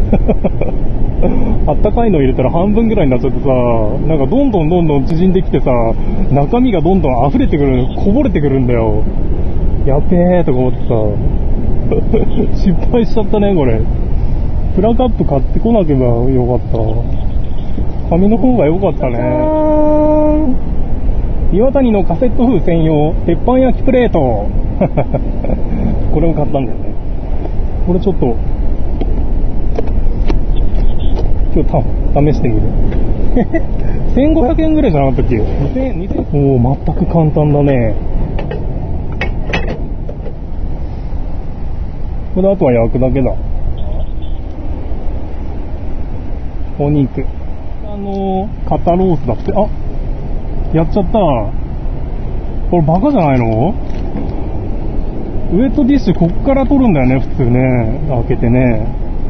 あったかいの入れたら半分ぐらいになっちゃってさ、なんかどんどん縮んできてさ、中身がどんどん溢れてくる、こぼれてくるんだよ。やべえとか思ってさ、失敗しちゃったね、これ。プラカップ買ってこなければよかった。紙の方が良かったね。岩谷のカセット風専用鉄板焼きプレート。これも買ったんだよね。これちょっと今日試してみる。1500円ぐらいじゃなかったっけ。2000円、おお、全く簡単だね。これあとは焼くだけだ。お肉、肩ロースだって。あ、やっちゃった。これバカじゃないの？ウェットティッシュこっから取るんだよね、普通ね。開けてね。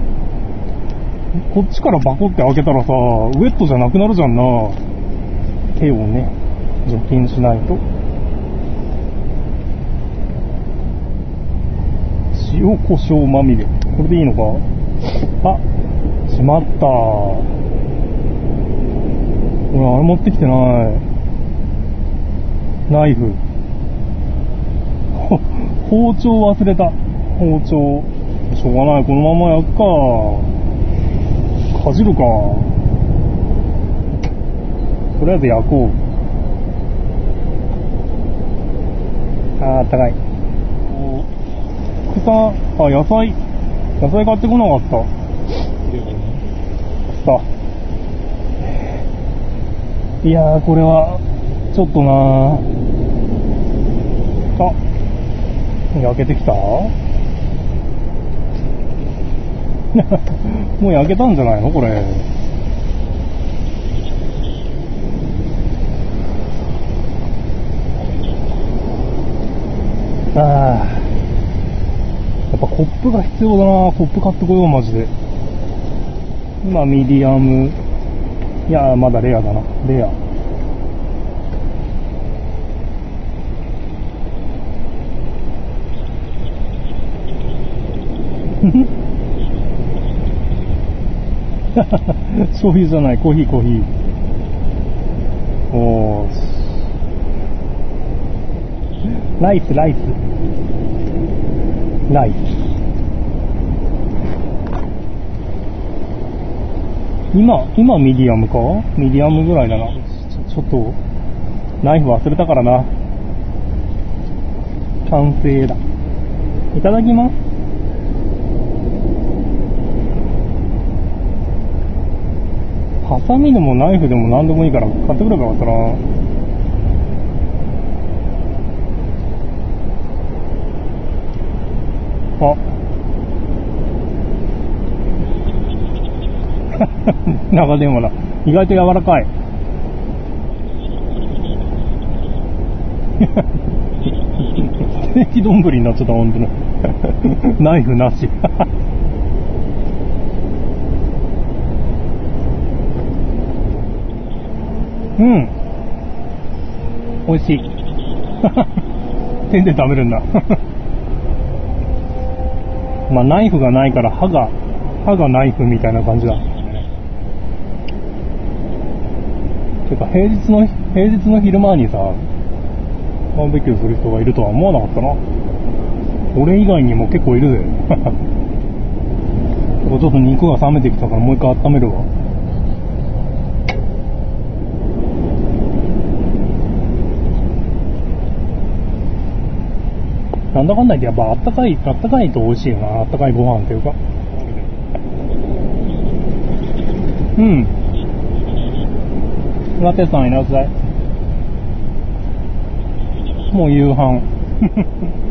こっちからバコって開けたらさ、ウェットじゃなくなるじゃんな。手をね、除菌しないと。塩コショウまみれ。これでいいのか？あ、しまった。俺、あれ持ってきてない。ナイフ。包丁忘れた。包丁。しょうがない。このまま焼くか。かじるか。とりあえず焼こう。あったかい。草、野菜買ってこなかった。さあ。いやー、これは、ちょっとなー。あ、焼けてきた？もう焼けたんじゃないのこれ。ああ、やっぱコップが必要だな。コップ買ってこよう、マジで。今ミディアム。いやー、まだレアだな。レア。醤油じゃない、コーヒー。おー、ライス。今ミディアムか？ミディアムぐらいだな。ちょっとナイフ忘れたからな。完成だ。いただきます。ハサミでもナイフでも何でもいいから買ってくればよかったな。あ、長電話だ。意外と柔らかい。ステーキ丼になっちゃった、ほんとに。ナイフなし。うん。美味しい。手で食べるんだ。まあナイフがないから歯がナイフみたいな感じだ。てか平日の昼間にさ、バーベキューする人がいるとは思わなかったな。俺以外にも結構いるぜ。ちょっと肉が冷めてきたからもう一回温めるわ。なんだかんだ言ってやっぱあったかいと美味しいよな。あったかいご飯っていうか。うん。ラテさんいらっしゃい。もう夕飯。